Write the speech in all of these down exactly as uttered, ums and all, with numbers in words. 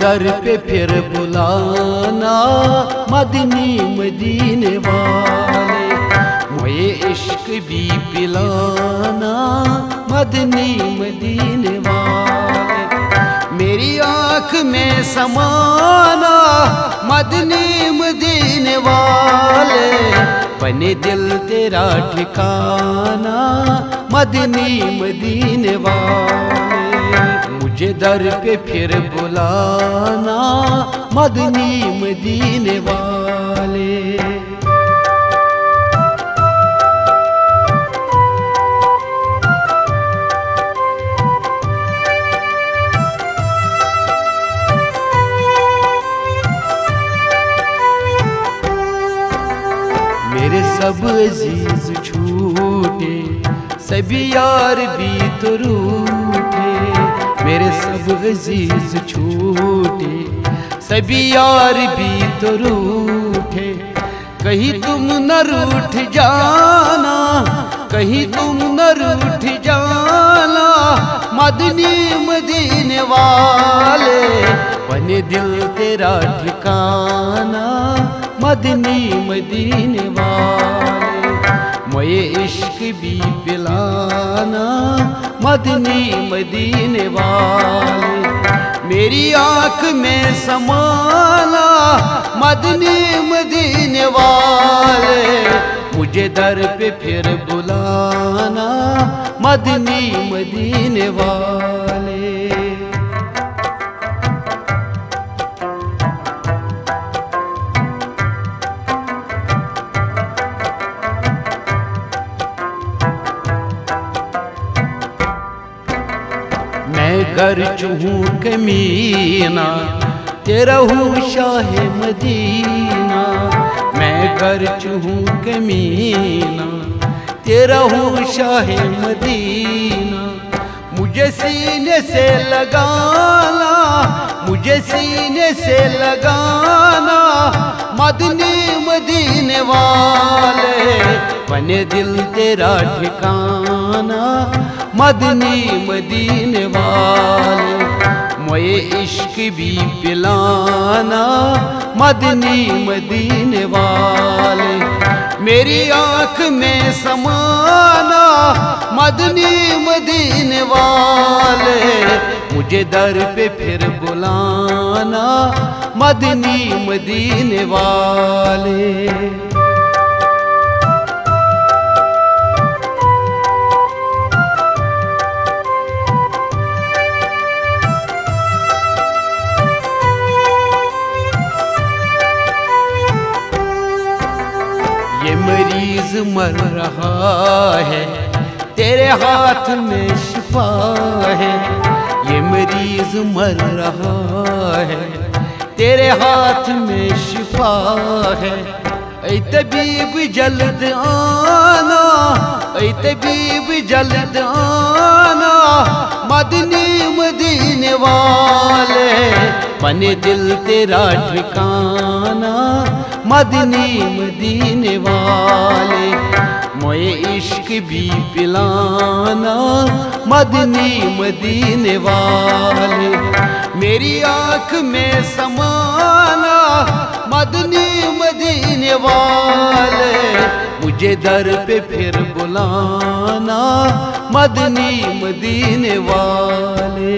दर पे फिर बुलाना मदनी मदीने वाले, मोए इश्क भी पिलाना मदनी मदीने वाले। मेरी आँख में समाना मदनी मदीने वाले, बने दिल तेरा ठिकाना मदनी मदीने वाले। मुझे दर पे फिर बुलाना मदनी मदीने वाले। मेरे सब अजीज छूटे, सभी यार भी तो रूठे। मेरे सब अजीज छूटे, सभी यार भी तो रूठे। कहीं तुम न रूठ जाना, कहीं तुम न रूठ जाना मदनी मदीने वाले, बने दिल तेरा ठिकाना मदनी मदीने वाले। मोए इश्क भी पिलाना मदनी मदीने वाले। मेरी आँख में समाना मदनी मदीने वाले, मुझे दर पे फिर बुलाना मदनी मदीने वाले। मैं गर्ज हूँ कमीना, तेरा हूँ शाह मदीना। मैं गर्ज हूँ कमीना, तेरा हूँ शाह मदीना। मुझे सीने से लगाना, मुझे सीने से लगाना मदनी मदीने वाले, बने दिल तेरा ठिकाना मदनी मदीने वाले। मोए इश्क भी पिलाना मदनी मदीने वाले। मेरी आँख में समाना मदनी मदीने वाले, मुझे दर पे फिर बुलाना मदनी मदीने वाले। ये मरीज मर रहा है, तेरे हाथ में शिफा है। ये मरीज मर रहा है, तेरे हाथ में शिफा है। ऐ तबीब जल्द आना, ऐ तबीब जल्द आना मदनी मदीने वाले, बने दिल तेरा ठिकाना मदनी मदीने वाले। मोए इश्क भी पिलाना मदनी मदीने वाले। मेरी आँख में समाना मदनी मदीने वाले, मुझे दर पे फिर बुलाना मदनी मदीने वाले।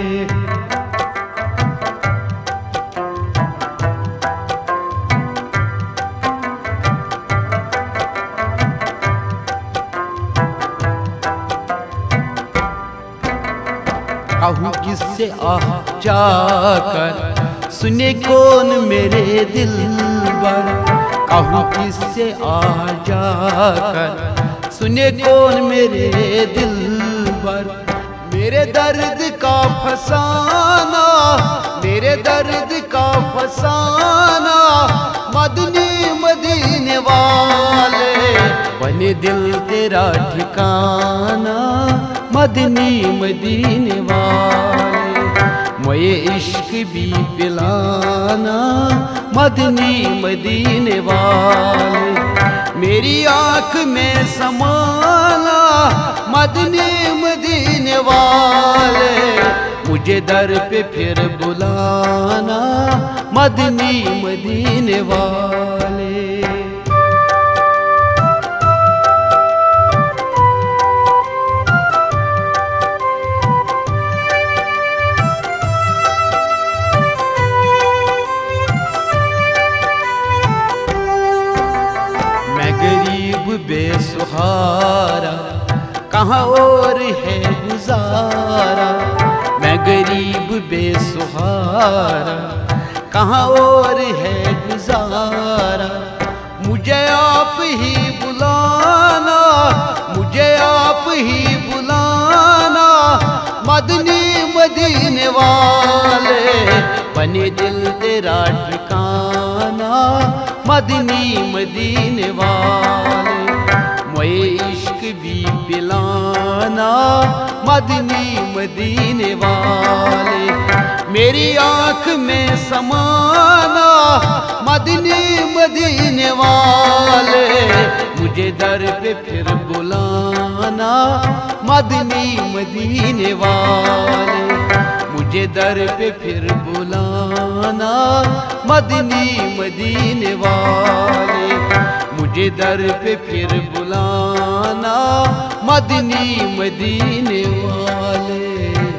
कहूँ किससे आह जाकर सुने कौन मेरे दिल बर। कहूँ किससे आह जाकर सुने कौन मेरे दिल बर। मेरे दर्द का फसाना, मेरे दर्द का फसाना मदनी मदीने वाले, बने दिल तेरा ठिकाना मदनी मदीने वाले। मोए इश्क भी पिलाना मदनी मदीने वाले। मेरी आँख में समाना मदनी मदीने वाले, मुझे दर पे फिर बुलाना मदनी मदीने वाले। मैं गरीब बेसहारा कहाँ और है गुजारा, मैं गरीब बेसहारा कहाँ और है गुजारा। मुझे आप ही बुलाना, मुझे आप ही बुलाना, मदनी मदीने वाले। बने दिल तेरा ठिकाना, मदनी मदीने वाले। मोए इश्क भी पिलाना, मदनी मदीने वाले। मेरी आँख में समाना, मदनी मदीने वाले। मुझे दर पे फिर बुलाना, मदनी मदीने वाले। मुझे दर पे फिर बुलाना, मदनी मदीने वाले। मुझे दर पे फिर बुलाना, मदनी मदीने वाले।